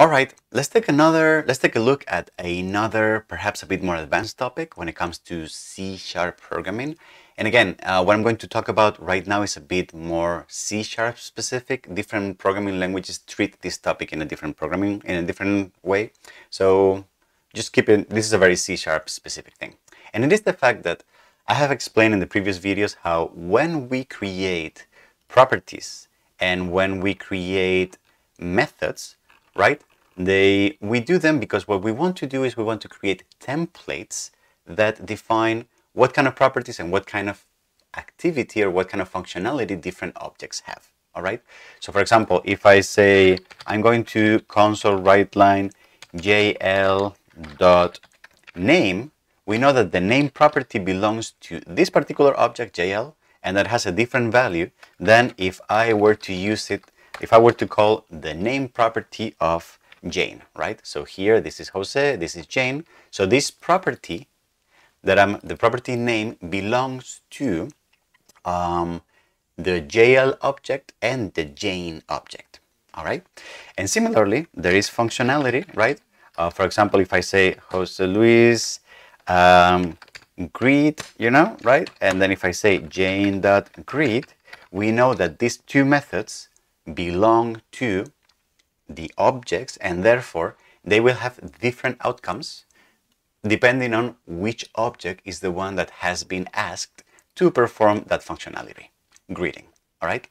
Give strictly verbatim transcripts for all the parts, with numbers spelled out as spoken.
All right, let's take another, let's take a look at another, perhaps a bit more advanced topic when it comes to C sharp programming. And again, uh, what I'm going to talk about right now is a bit more C sharp specific. Different programming languages treat this topic in a different programming, in a different way. So just keep it, this is a very C sharp specific thing. And it is the fact that I have explained in the previous videos how when we create properties and when we create methods, right? They, we do them because what we want to do is we want to create templates that define what kind of properties and what kind of activity or what kind of functionality different objects have. All right. So for example, if I say I'm going to console write line J L dot name, we know that the name property belongs to this particular object J L, and that has a different value than if I were to use it, if I were to call the name property of Jane, right? So here, this is Jose, this is Jane. So this property that I'm, the property name belongs to um, the J L object and the Jane object, all right? And similarly, there is functionality, right? Uh, for example, if I say Jose Luis um, greet, you know, right? And then if I say Jane.greet, we know that these two methods belong to the objects, and therefore they will have different outcomes depending on which object is the one that has been asked to perform that functionality, greeting, all right?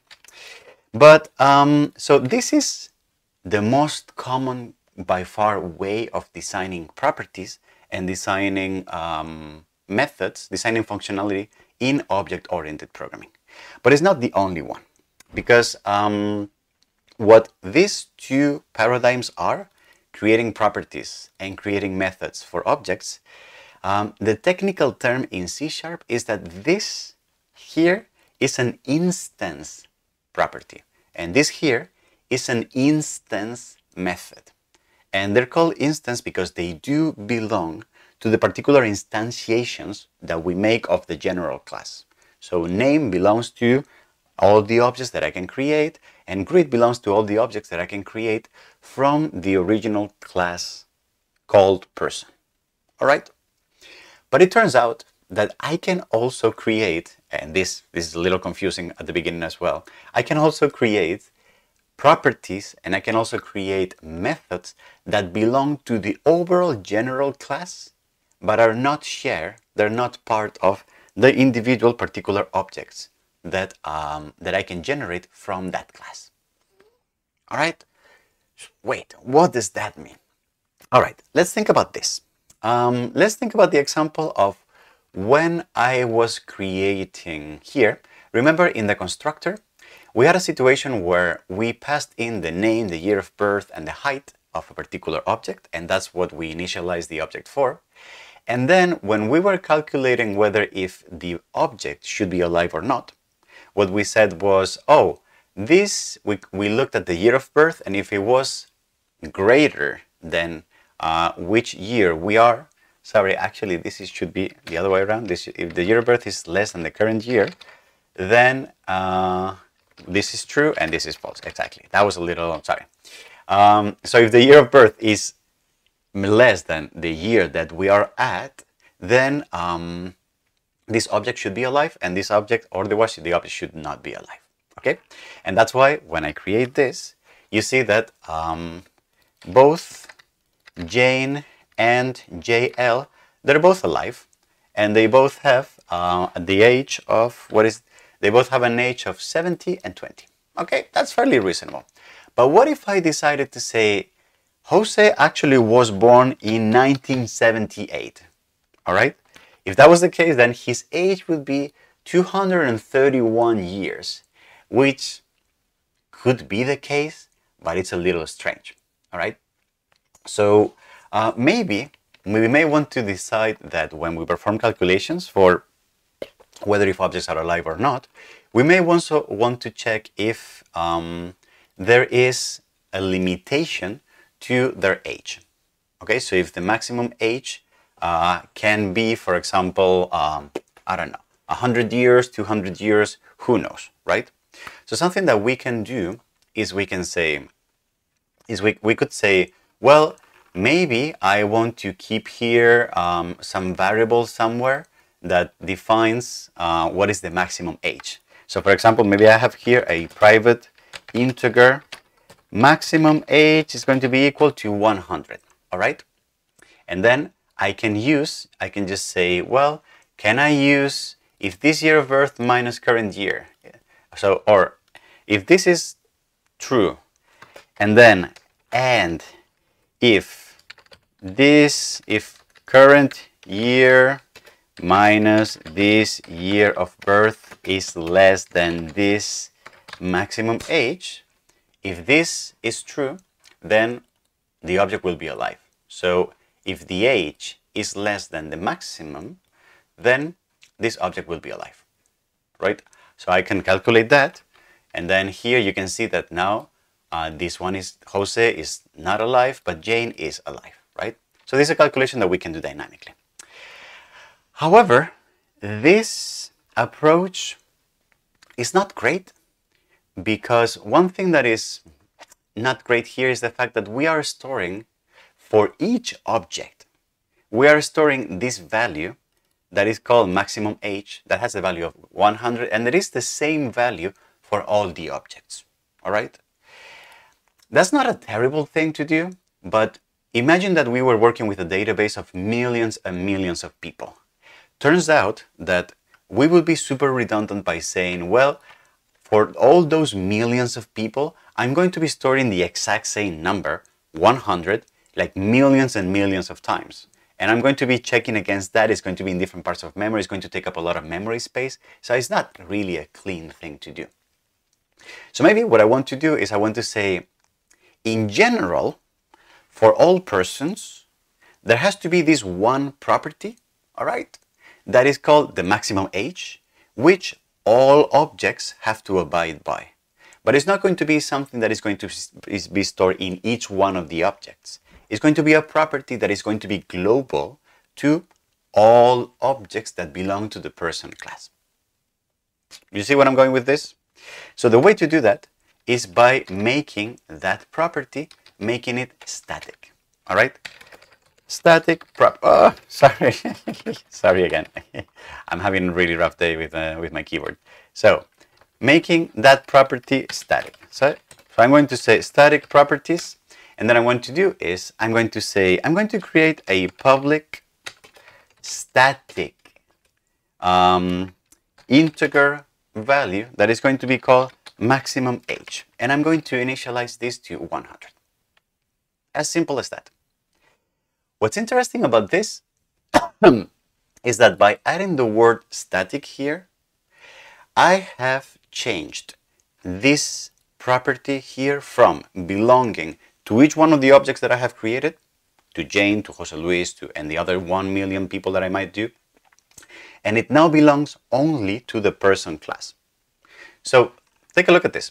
But um, so this is the most common by far way of designing properties and designing um, methods, designing functionality in object-oriented programming. But it's not the only one, because um, what these two paradigms are, creating properties and creating methods for objects, um, the technical term in C sharp is that this here is an instance property, and this here is an instance method. And they're called instance because they do belong to the particular instantiations that we make of the general class. So name belongs to all the objects that I can create, and greet belongs to all the objects that I can create from the original class called person. All right? But it turns out that I can also create, and this, this is a little confusing at the beginning as well, I can also create properties and I can also create methods that belong to the overall general class, but are not shared, they're not part of the individual particular objects that, um, that I can generate from that class. All right? Wait, what does that mean? All right, let's think about this. Um, let's think about the example of when I was creating here. Remember in the constructor, we had a situation where we passed in the name, the year of birth, and the height of a particular object, and that's what we initialized the object for. And then when we were calculating whether if the object should be alive or not, what we said was, oh, this, we, we looked at the year of birth, and if it was greater than uh, which year we are, sorry, actually this is, should be the other way around. This, if the year of birth is less than the current year, then uh, this is true and this is false. Exactly. That was a little, I'm sorry. Um, so if the year of birth is less than the year that we are at, then um, this object should be alive, and this object, or the was the object should not be alive. Okay, and that's why when I create this, you see that um, both Jane and J L, they're both alive, and they both have uh, the age of what is they both have an age of seventy and twenty. Okay, that's fairly reasonable. But what if I decided to say Jose actually was born in nineteen seventy-eight? All right. If that was the case, then his age would be two hundred thirty-one years, which could be the case, but it's a little strange. All right. So uh, maybe we may want to decide that when we perform calculations for whether if objects are alive or not, we may also want to check if um, there is a limitation to their age. Okay, so if the maximum age uh, can be, for example, um, I don't know, one hundred years, two hundred years, who knows, right? So something that we can do is we can say, is we, we could say, Well, maybe I want to keep here um, some variable somewhere that defines uh, what is the maximum age. So for example, maybe I have here a private integer. Maximum age is going to be equal to one hundred, all right? And then I can use, I can just say, well, can I use if this year of birth minus current year? So, or if this is true, and then, and if this, if current year minus this year of birth is less than this maximum age, if this is true, then the object will be alive. So if the age is less than the maximum, then this object will be alive, right? So I can calculate that, and then here you can see that now uh, this one is, Jose is not alive, but Jane is alive, right? So this is a calculation that we can do dynamically. However, this approach is not great, because one thing that is not great here is the fact that we are storing for each object, we are storing this value that is called maximum age, that has a value of one hundred, and it is the same value for all the objects, all right? That's not a terrible thing to do, but imagine that we were working with a database of millions and millions of people. Turns out that we would be super redundant by saying, well, for all those millions of people, I'm going to be storing the exact same number, one hundred, like millions and millions of times. And I'm going to be checking against that. It's going to be in different parts of memory. It's going to take up a lot of memory space. So it's not really a clean thing to do. So maybe what I want to do is I want to say, in general, for all persons, there has to be this one property, all right, that is called the maximum age, which all objects have to abide by. But it's not going to be something that is going to be stored in each one of the objects. It's going to be a property that is going to be global to all objects that belong to the person class. You see where I'm going with this? So the way to do that is by making that property, making it static. All right? Static prop. Oh, sorry. Sorry again. I'm having a really rough day with, uh, with my keyboard. So making that property static. So, so I'm going to say static properties. And then I'm going to do is I'm going to say, I'm going to create a public static um, integer value that is going to be called maximum age. And I'm going to initialize this to one hundred. As simple as that. What's interesting about this is that by adding the word static here, I have changed this property here from belonging to each one of the objects that I have created, to Jane, to Jose Luis, to and the other one million people that I might do, and it now belongs only to the person class. So take a look at this.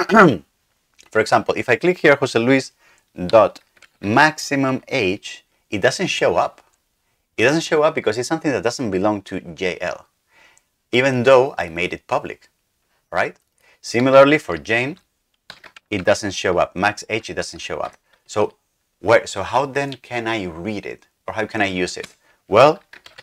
For example, if I click here, Jose Luis dot maximum age, it doesn't show up. It doesn't show up because it's something that doesn't belong to J L, even though I made it public, right? Similarly for Jane, it doesn't show up. Max age, it doesn't show up. So where? So how then can I read it, or how can I use it? Well,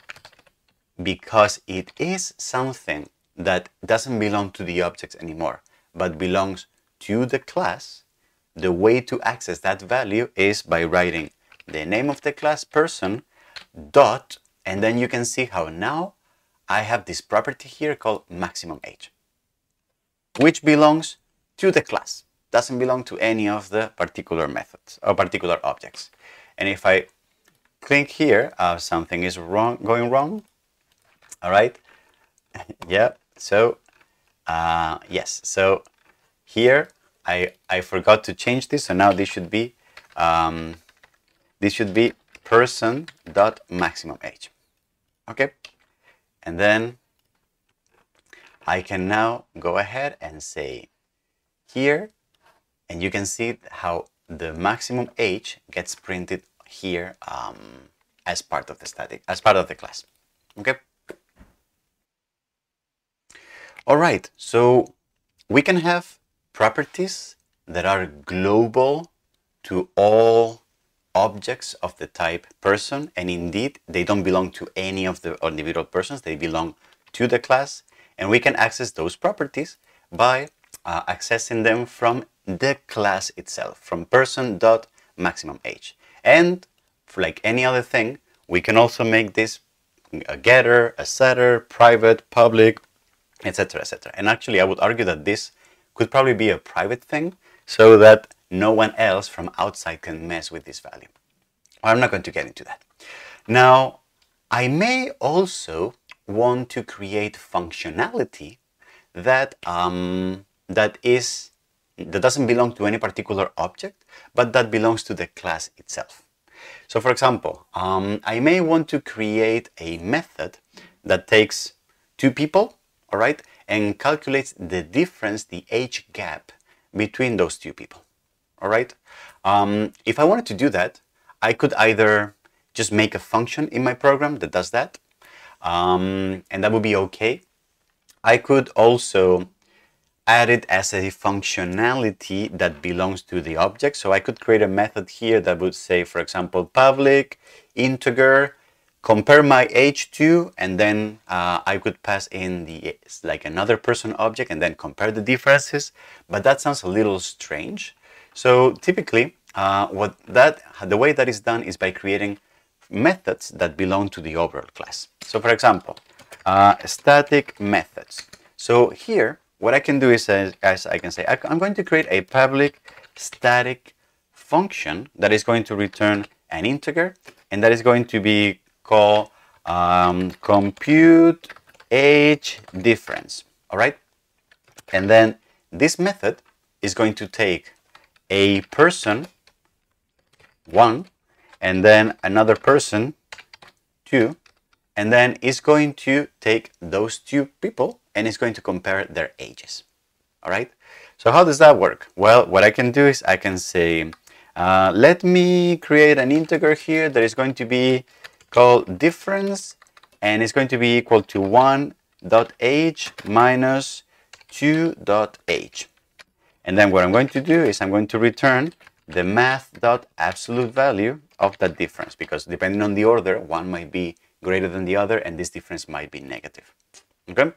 because it is something that doesn't belong to the objects anymore, but belongs to the class, the way to access that value is by writing the name of the class person dot, and then you can see how now I have this property here called maximum age, which belongs to the class, doesn't belong to any of the particular methods or particular objects. And if I click here, uh, something is wrong, going wrong. All right. Yeah. So, uh, yes. So here I I forgot to change this. So now this should be um, this should be person dot maximum age. Okay. And then I can now go ahead and say here, and you can see how the maximum age gets printed here um, as part of the static, as part of the class. Okay. All right. So we can have properties that are global to all objects of the type person, and indeed they don't belong to any of the individual persons, they belong to the class, and we can access those properties by uh, accessing them from the class itself, from person.maximumAge. And for like any other thing, we can also make this a getter, a setter, private, public, etc, et cetera. And actually I would argue that this could probably be a private thing so that no one else from outside can mess with this value. I'm not going to get into that. Now, I may also want to create functionality that um, that is that doesn't belong to any particular object, but that belongs to the class itself. So, for example, um, I may want to create a method that takes two people, all right, and calculates the difference, the age gap between those two people. All right. Um, if I wanted to do that, I could either just make a function in my program that does that, um, and that would be okay. I could also add it as a functionality that belongs to the object. So I could create a method here that would say, for example, public integer, compare my age to, and then uh, I could pass in the like another person object and then compare the differences. But that sounds a little strange. So typically, uh, what that the way that is done is by creating methods that belong to the overall class. So for example, uh, static methods. So here, what I can do is, as, as I can say, I, I'm going to create a public static function that is going to return an integer, and that is going to be called um, compute age difference. All right, and then this method is going to take a person, one, and then another person, two, and then it's going to take those two people and it's going to compare their ages. All right. So how does that work? Well, what I can do is I can say, uh, let me create an integer here that is going to be called difference, and it's going to be equal to one dot age minus two dot age. And then what I'm going to do is I'm going to return the math.absolute value of that difference, because depending on the order, one might be greater than the other and this difference might be negative. Okay?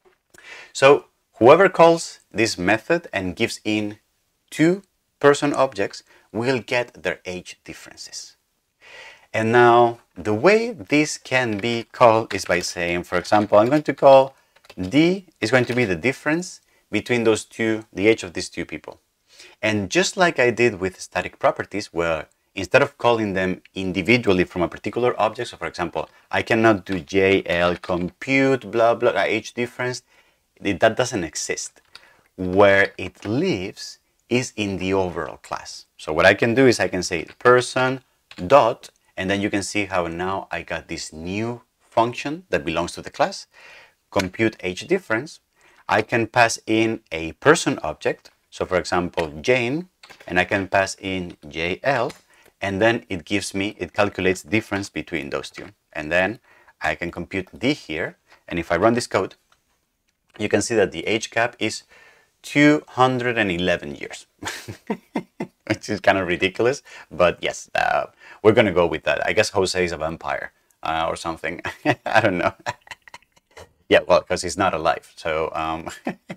So whoever calls this method and gives in two person objects will get their age differences. And now the way this can be called is by saying, for example, I'm going to call D is going to be the difference between those two, the age of these two people. And just like I did with static properties, where instead of calling them individually from a particular object, so for example, I cannot do J L compute blah blah age difference, that doesn't exist. Where it lives is in the overall class. So what I can do is I can say person dot, and then you can see how now I got this new function that belongs to the class, compute age difference. I can pass in a person object, so for example Jane, and I can pass in J L, and then it gives me, it calculates difference between those two. And then I can compute D here, and if I run this code, you can see that the age gap is two hundred eleven years, which is kind of ridiculous, but yes, uh, we're going to go with that. I guess Jose is a vampire uh, or something. I don't know. Yeah, well, because he's not alive. So um,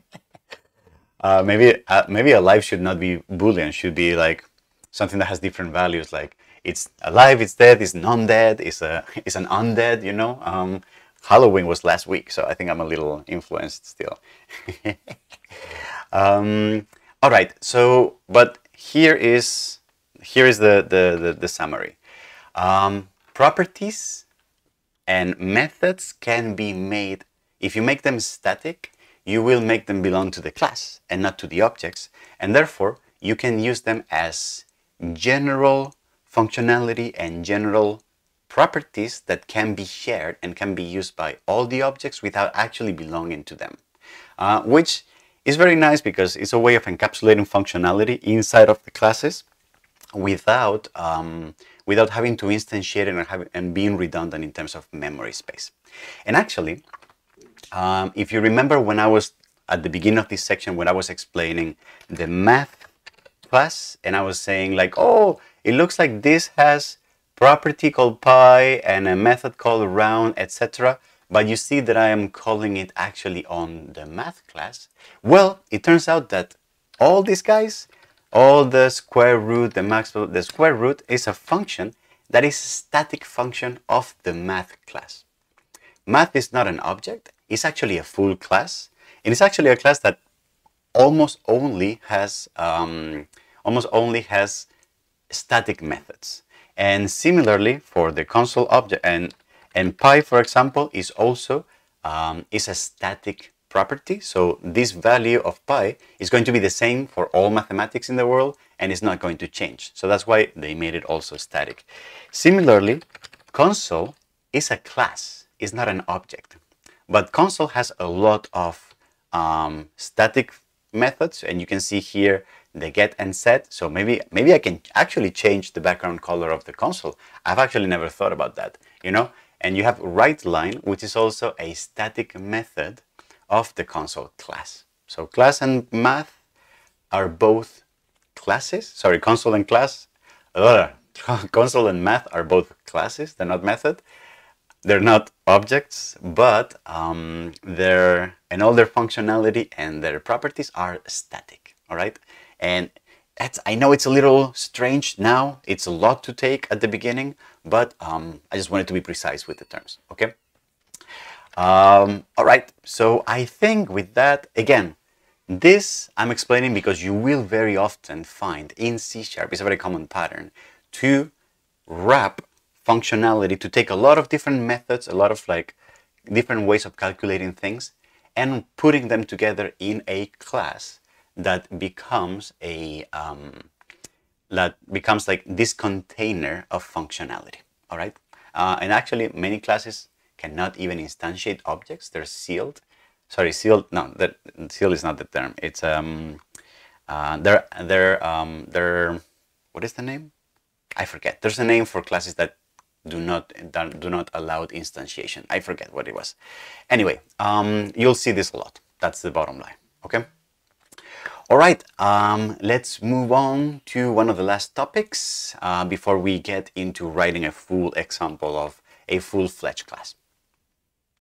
uh, maybe uh, maybe alive should not be Boolean, should be like something that has different values, like it's alive, it's dead, it's non-dead, it's a it's an undead, you know. Um, Halloween was last week, so I think I'm a little influenced still. um, all right, so but here is here is the the the, the summary. Um, properties and methods can be made. If you make them static, you will make them belong to the class and not to the objects, and therefore you can use them as general functionality and general properties that can be shared and can be used by all the objects without actually belonging to them, uh, which is very nice because it's a way of encapsulating functionality inside of the classes without um, without having to instantiate it and, have, and being redundant in terms of memory space. And actually, um, if you remember when I was at the beginning of this section, when I was explaining the math class, and I was saying like, oh, it looks like this has property called pi and a method called round, et cetera. But you see that I am calling it actually on the math class. Well, it turns out that all these guys, all the square root, the max, the square root is a function that is a static function of the math class. Math is not an object, it's actually a full class. And it's actually a class that almost only has um, almost only has static methods. And similarly for the console object, and and pi, for example, is also um, is a static property. So this value of pi is going to be the same for all mathematics in the world, and it's not going to change. So that's why they made it also static. Similarly, console is a class, it's not an object. But console has a lot of um, static methods, and you can see here the get and set. So maybe maybe I can actually change the background color of the console. I've actually never thought about that, you know. And you have write line, which is also a static method of the console class. So class and math are both classes. Sorry, console and class. Uh, console and math are both classes. They're not method. They're not objects, but um, they're and all their functionality and their properties are static. All right, and that's, I know it's a little strange now. It's a lot to take at the beginning, but um, I just wanted to be precise with the terms. Okay. Um, all right. So I think with that, again, this I'm explaining because you will very often find in C sharp, it's a very common pattern to wrap functionality, to take a lot of different methods, a lot of like different ways of calculating things and putting them together in a class that becomes a um, that becomes like this container of functionality. All right, uh, and actually many classes cannot even instantiate objects. They're sealed. Sorry, sealed. No, that sealed is not the term. It's um, uh, they're they're um, they're what is the name? I forget. There's a name for classes that do not do not allow instantiation. I forget what it was. Anyway, um, you'll see this a lot. That's the bottom line. Okay. All right. Um, let's move on to one of the last topics uh, before we get into writing a full example of a full-fledged class.